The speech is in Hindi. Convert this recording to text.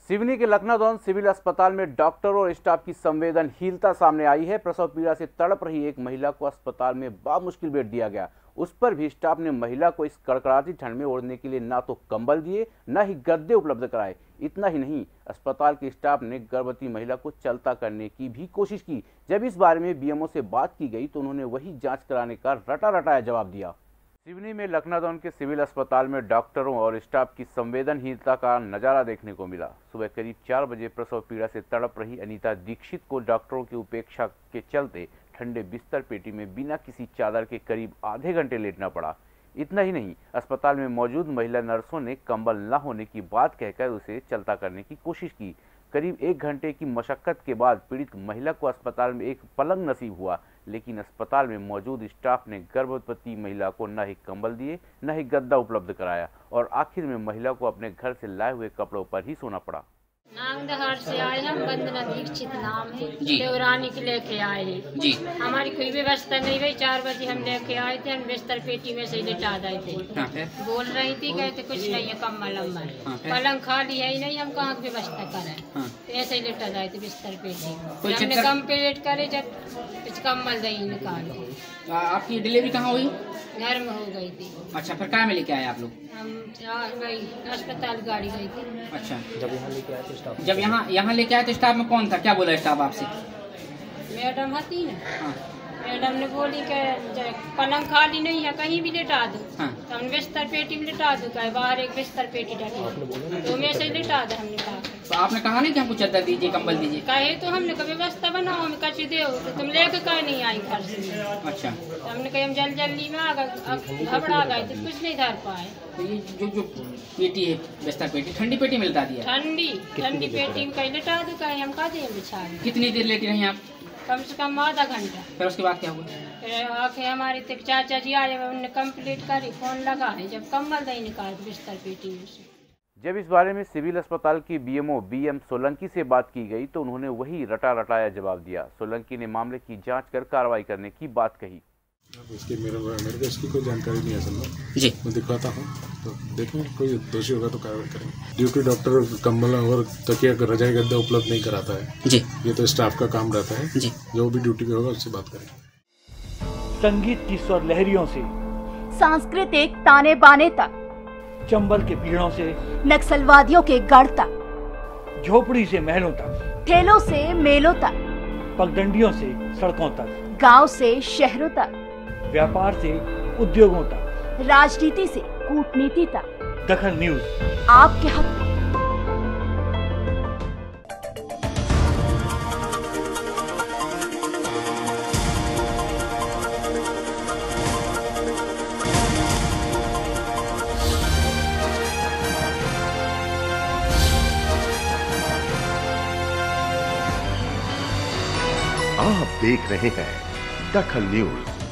सिवनी के लखनादौन सिविल अस्पताल में डॉक्टरों और स्टाफ की संवेदनहीनता सामने आई है। प्रसव पीड़ा से तड़प रही एक महिला को अस्पताल में बामुश्किल बेड दिया गया। उस पर भी स्टाफ ने महिला को इस कड़कड़ाती ठंड में ओढ़ने के लिए ना तो कंबल दिए, न ही गद्दे उपलब्ध कराए। इतना ही नहीं, अस्पताल के स्टाफ ने गर्भवती महिला को चलता करने की भी कोशिश की। जब इस बारे में बीएमओ से बात की गई तो उन्होंने वही जाँच कराने का रटा रटाया जवाब दिया। सिवनी में लखनादौन के सिविल अस्पताल में डॉक्टरों और स्टाफ की संवेदनहीनता का नजारा देखने को मिला। सुबह करीब 4 बजे प्रसव पीड़ा से तड़प रही अनीता दीक्षित को डॉक्टरों की उपेक्षा के चलते ठंडे बिस्तर पेटी में बिना किसी चादर के करीब आधे घंटे लेटना पड़ा। इतना ही नहीं, अस्पताल में मौजूद महिला नर्सों ने कंबल न होने की बात कहकर उसे चलता करने की कोशिश की। करीब 1 घंटे की मशक्कत के बाद पीड़ित महिला को अस्पताल में एक पलंग नसीब हुआ, लेकिन अस्पताल में मौजूद स्टाफ ने गर्भवती महिला को न ही कंबल दिए, न ही गद्दा उपलब्ध कराया और आखिर में महिला को अपने घर से लाए हुए कपड़ों पर ही सोना पड़ा। नांगदहार से आए हम, वंदना दीक्षित नाम है, देवरानी के लेके आए हैं जी। हमारी कोई व्यवस्था नहीं रही। 4 बजे हम लेके आए थे, हम बिस्तर पेटी में से लेटा आए थे। बोल रही थी, कहते कुछ नहीं है, कम्बल अम्बल पलंग खाली है ही नहीं, हम कहाँ की व्यवस्था करें। तो ऐसे ही लेटा जाए थे बिस्तर पेटी। हमने कंप्लीट करे, जब कुछ कम्बल दही निकाल। आपकी डिलीवरी कहाँ हुई? घर में हो गई थी। अच्छा, फिर कहाँ में लेके आए आप लोग? हम गई अस्पताल, गाड़ी गई थी। अच्छा, जब यहाँ लेके आए तो स्टाफ, जब यहाँ लेके आए तो स्टाफ में कौन था? क्या बोला स्टाफ आपसे? मैडम थी ना। हाँ। मैडम ने बोली कि पलंग खाली नहीं है, कहीं भी लेटा दो। हाँ। तो हम बिस्तर पेटी में लेटा दो, कहे बाहर एक बिस्तर पेटी डाली तो मैं से लेटा दे। हमने कहा तो आपने कहा नहीं कि हमको चादर दीजिए, कंबल दीजिए? कहे तो हमने कहा व्यवस्था बनाओ, हम कच्ची दे तो तुम लेके कहीं नहीं आई घर से। अच्छा, तो हमने कहा हम जल्दी में आ गए, घबरा गए तो कुछ नहीं धर पाए। तो ये जो पेटी है, बिस्तर पेटी, ठंडी पेटी में लेटा दिया? ठंडी पेटी में कहीं लेटा दो, कहीं हम कहा दे बिछा। कितनी देर लेके रही आप? कम से कम आधा घंटा। फिर उसके बाद क्या हुआ? फिर आके हमारे तक चाचा जी आए, उन्होंने कंप्लीट करी, फोन लगा है, जब कम्बल दही निकाल बिस्तर पेटी में से। जब इस बारे में सिविल अस्पताल की बीएमओ बीएम सोलंकी से बात की गई तो उन्होंने वही रटा रटाया जवाब दिया। सोलंकी ने मामले की जांच कर कार्रवाई करने की बात कही। इसकी मेरे को इसकी कोई जानकारी नहीं है असल में जी। मैं दिखाता हूँ तो देखेंगे, कोई दोषी होगा तो कार्रवाई करेंगे। ड्यूटी डॉक्टर कंबल और तकिया रजाई गद्दा उपलब्ध नहीं कराता है जी। ये तो स्टाफ का काम रहता है जी। जो भी ड्यूटी पे होगा उससे बात करेंगे। संगीत की स्वर लहरियों से सांस्कृतिक ताने बाने तक, चंबल के पीड़ों से नक्सलवादियों के गढ़ तक, झोपड़ी से महलों तक, ठेलों से मेलों तक, पगडंडियों से सड़कों तक, गांव से शहरों तक, व्यापार से उद्योगों तक, राजनीति से कूटनीति तक, दखल न्यूज आपके हक में। आप देख रहे हैं दखल न्यूज।